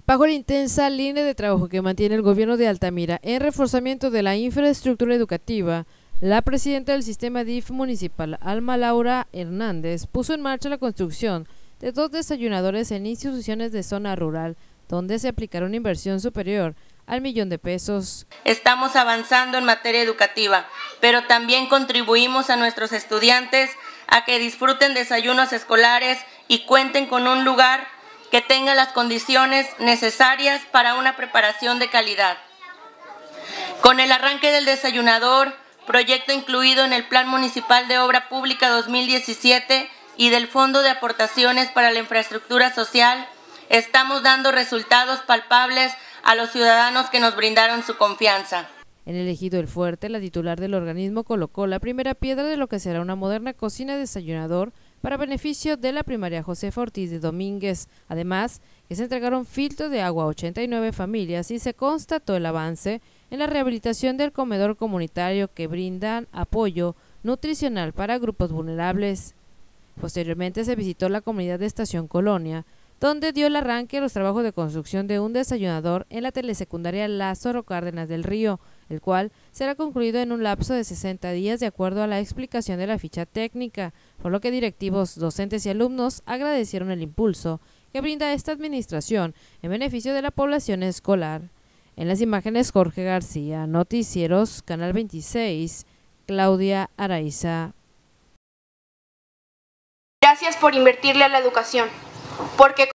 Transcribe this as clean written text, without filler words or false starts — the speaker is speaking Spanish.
Bajo la intensa línea de trabajo que mantiene el gobierno de Altamira en reforzamiento de la infraestructura educativa, la presidenta del sistema DIF municipal, Alma Laura Hernández, puso en marcha la construcción de 2 desayunadores en instituciones de zona rural, donde se aplicará una inversión superior al $1.000.000. Estamos avanzando en materia educativa, pero también contribuimos a nuestros estudiantes a que disfruten desayunos escolares y cuenten con un lugar que tenga las condiciones necesarias para una preparación de calidad. Con el arranque del desayunador, proyecto incluido en el Plan Municipal de Obra Pública 2017 y del Fondo de Aportaciones para la Infraestructura Social, estamos dando resultados palpables a los ciudadanos que nos brindaron su confianza. En el Ejido El Fuerte, la titular del organismo colocó la primera piedra de lo que será una moderna cocina desayunador para beneficio de la primaria Josefa Ortiz de Domínguez. Además, que se entregaron filtros de agua a 89 familias y se constató el avance en la rehabilitación del comedor comunitario que brindan apoyo nutricional para grupos vulnerables. Posteriormente se visitó la comunidad de Estación Colonia, donde dio el arranque a los trabajos de construcción de un desayunador en la telesecundaria Lázaro Cárdenas del Río, el cual será concluido en un lapso de 60 días de acuerdo a la explicación de la ficha técnica, por lo que directivos, docentes y alumnos agradecieron el impulso que brinda esta administración en beneficio de la población escolar. En las imágenes, Jorge García, Noticieros, Canal 26, Claudia Araiza. Gracias por invertirle a la educación, porque